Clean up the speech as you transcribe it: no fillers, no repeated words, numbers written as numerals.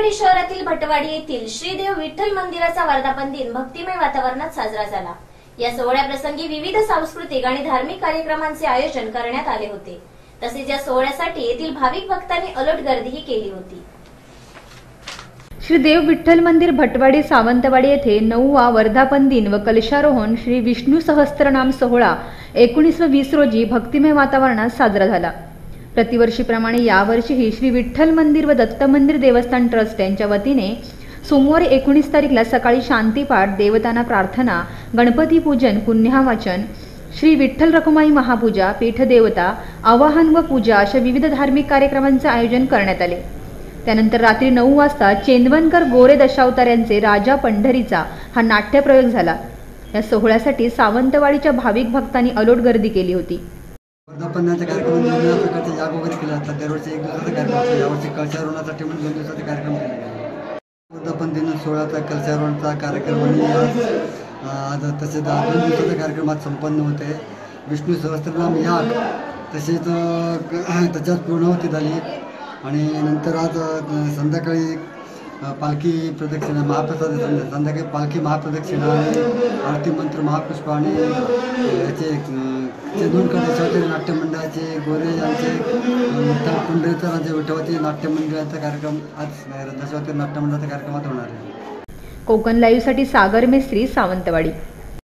सावंतवाडी शहरातील भटवाडी येथील श्रीदेव विठ्ठल मंदिराचा वर्धापन दिन भक्तिमय वातावरणात साजरा झाला। या सोहळ्याप्रसंगी विविध सांस्कृतिक आणि धार्मिक कार्यक्रमांचे आयोजन करण्यात आले होते। तसेच या सोहळ्यासाठी येथील भाविक भक्तांनी अलोट गर्दीही केली होती। श्री देव विठ्ठल मंदिर भटवाडी सावंतवाडी येथे 9वा वर्धापन दिन व कलशारोहण श्री विष्णू सहस्त्रनाम सोहळा 19 व 20 रोजी भक्तिमय वातावरणात साजरा झाला। प्रतिवर्षीप्रमाणे यावर्षीही श्री विठ्ठल मंदिर व दत्त मंदिर देवस्थान ट्रस्ट यांच्या वतीने सोमवारी 19 तारीखला सकाळी शांतीपाठ, देवतांना प्रार्थना, गणपती पूजन, पुण्याहवाचन, श्री विठ्ठल रखुमाई महापूजा, पीठदेवता, आवाहन व पूजा अशा विविध धार्मिक कार्यक्रमांचे आयोजन करण्यात आले। त्यानंतर रात्री 9 वाजता चेंदवनकर गोरे दशावतार यांचे राजा पंढरीचा हा नाट्यप्रयोग झाला। या सोहळ्यासाठी सावंतवाडीच्या भाविक भक्तांनी अलोट गर्दी केली होती। वर्धापनाच्या कार्यक्रम वेगवेगळ्या प्रकारचे याग वगैरे केले जातात। दरवर्षी एक दिवसाचा कार्यक्रम, यावर्षी कलशारोहणासाठी म्हणून 2 दिवसाचा कार्यक्रम केला गेला। वर्धापन दिन सोहळ्याचा कलशारोहणाचा कार्यक्रम आज तसेच 2 दिवसाचा कार्यक्रम आज संपन्न होते। विष्णू सहस्त्रनाम याग तसेच त्याच्यात पूर्णाहुती झाली आणि नंतर आज संध्याकाळी पालखी प्रदक्षिणा, महाप्रसाद संध्याकाळी पालखी महाप्रदक्षिणा आणि आरती मंत्र महापुष्प आणि याचे चेंदवनकर दशावतारी नाट्य मंडळाचे गोरे यांचे पुंडरीकरांचे विठवाचे नाट्य मंडळाचा कार्यक्रम आज दशावतारी नाट्य मंडळाच्या कार्यक्रमात होणार आहे। कोकण लाईव्हसाठी सागर मेस्त्री, सावंतवाडी।